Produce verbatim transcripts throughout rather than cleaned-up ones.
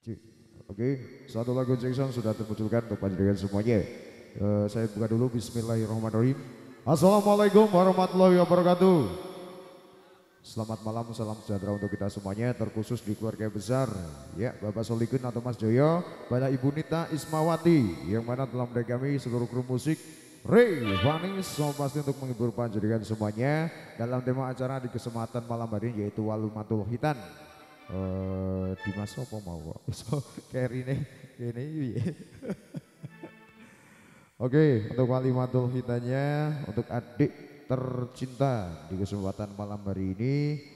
Cik. Oke, satu lagu Jackson sudah termunculkan untuk panjenengan semuanya. Uh, saya buka dulu. Bismillahirrahmanirrahim. Assalamualaikum warahmatullahi wabarakatuh. Selamat malam, salam sejahtera untuk kita semuanya, terkhusus di keluarga besar ya, Bapak Solikun atau Mas Joyo, Bapak Ibu Nita Ismawati, yang mana telah kami seluruh kru musik Ray Vanis, so pasti untuk menghibur panjenengan semuanya dalam tema acara di kesempatan malam hari ini, yaitu Walumatul Hitan. Uh, Dimas apa mau so kayak ini ini Oke, untuk Walimatul Hitannya untuk adik tercinta di kesempatan malam hari ini,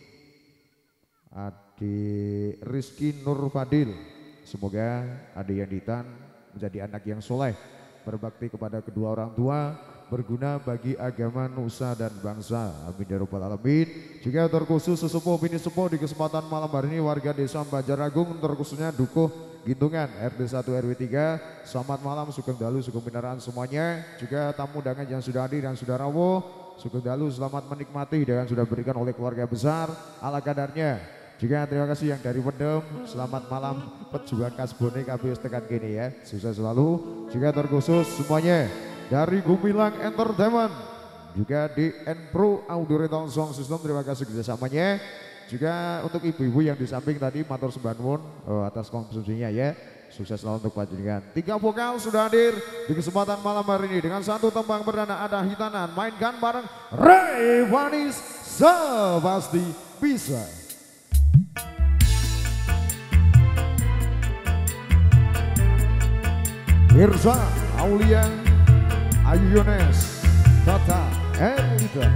adik Rizky Nur Fadil. Semoga adik yang Ditan menjadi anak yang soleh, berbakti kepada kedua orang tua, berguna bagi agama, nusa dan bangsa. Amin ya rabbal alamin. Juga terkhusus sesepuh bini sepuh di kesempatan malam hari ini, warga desa Banjaragung, terkhususnya Dukuh Gintungan R T satu R W tiga. Selamat malam, Sugeng Dalu, Sugeng Pinaraan semuanya. Juga tamu undangan yang sudah hadir dan sudah rawuh, Sugeng Dalu selamat menikmati dengan sudah berikan oleh keluarga besar ala kadarnya. Juga terima kasih yang dari Wedem, selamat malam pejuang kasbone K B S tekan kini ya, sukses selalu. Juga terkhusus semuanya dari Gumilang Entertainment, juga D N Pro Audio Rental Sound System, terima kasih kerjasamanya. Juga untuk ibu-ibu yang di samping tadi, matur sembah nuwun oh, atas konsumsinya ya, sukses selalu untuk panjenengan. Tiga vokal sudah hadir di kesempatan malam hari ini dengan satu tembang perdana, ada Hitanan, mainkan bareng Ray Vanis, sepasti bisa. Mirza Aulia Ayu Yones, Tata Elita.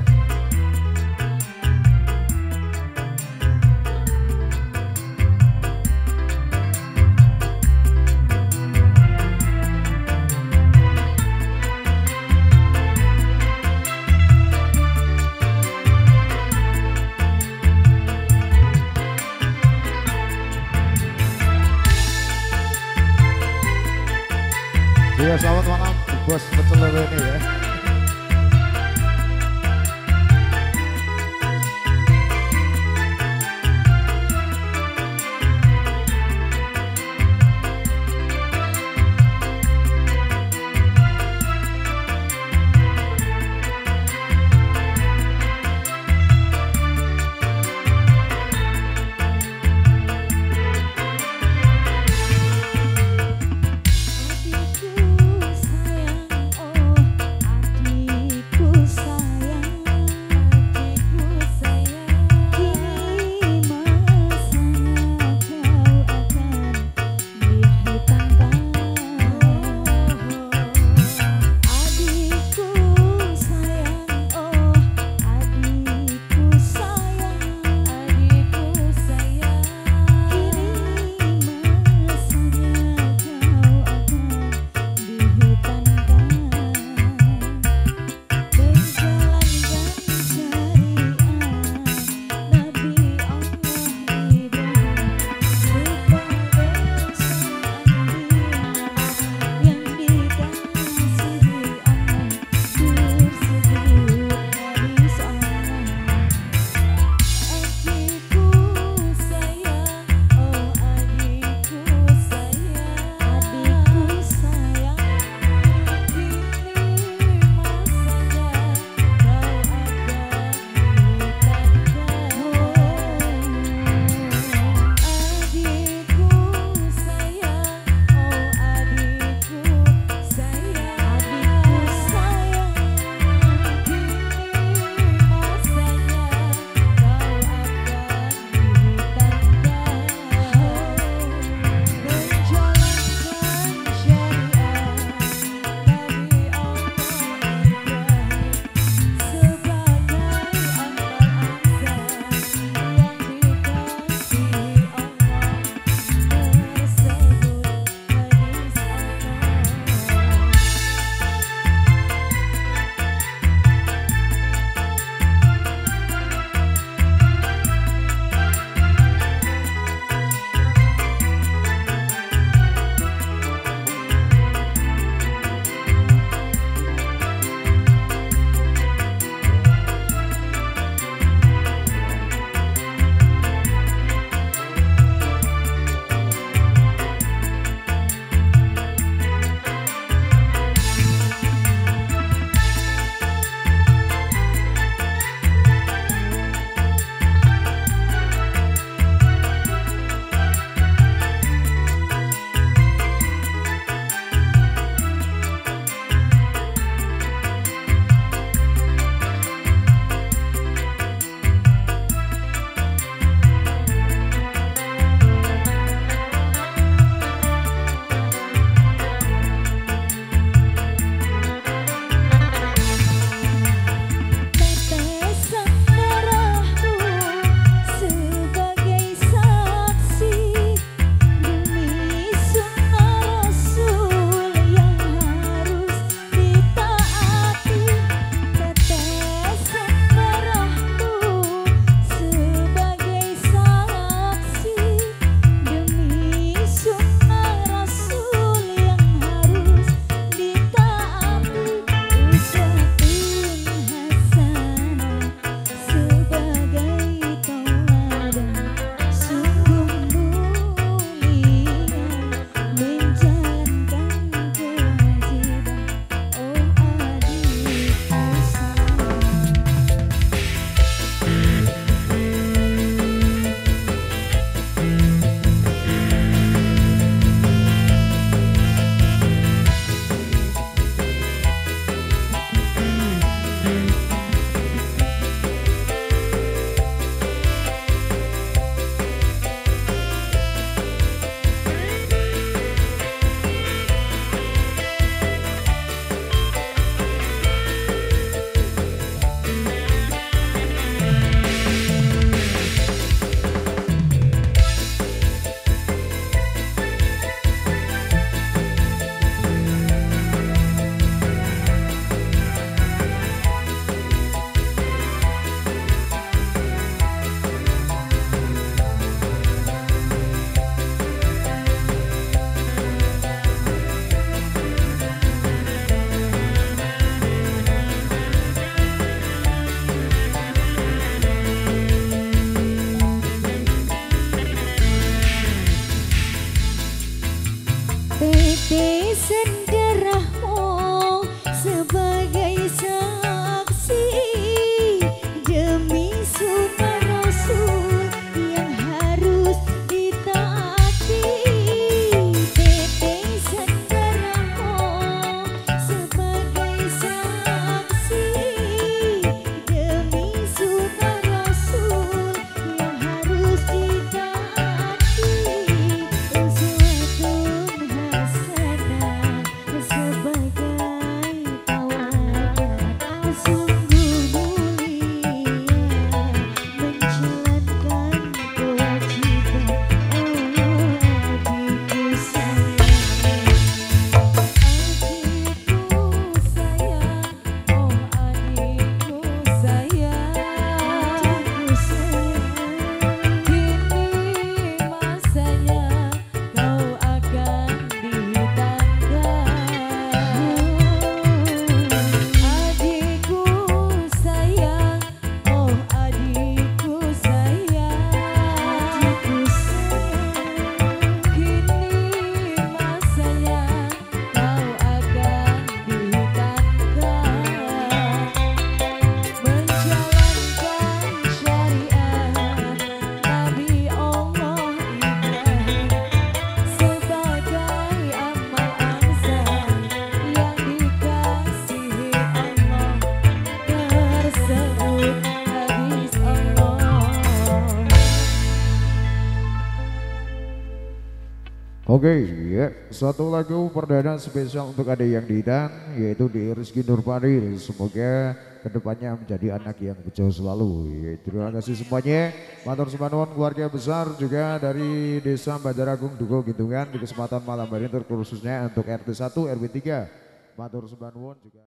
Ya, selamat malam bos pecel lele ini ya. Tete senderahmu sebagai saksi demi sunnah Rasul yang harus ditaati. Tete senderahmu sebagai saksi demi sunnah Rasul yang harus ditaati. Uswatun hasanah sebagai tawadan, sungguh mulia menjalankan kewajiban. Oh adikku sayang, adikku sayang, oh adikku sayang, adikku sayang. Kini masanya kau akan ditangga. Adikku sayang, oh adikku sayang, adikku sayang. Kini masanya kau akan ditangga. Menjalankan syariat Nabi Allah Ibrahim sebagai amal ansar yang dikasihi Allah, tersebut hadis Allah. Oke, ya, satu lagu perdana spesial untuk adik yang Ditan, yaitu di Rizky Nurfadil. Semoga kedepannya menjadi anak yang bejo selalu. Ya, terima kasih semuanya. Matur sembah nuwun keluarga besar juga dari Desa Banjaragung Dugo Gintungan di kesempatan malam hari ini, terkhususnya untuk R T satu R W tiga. Matur sembah nuwun juga.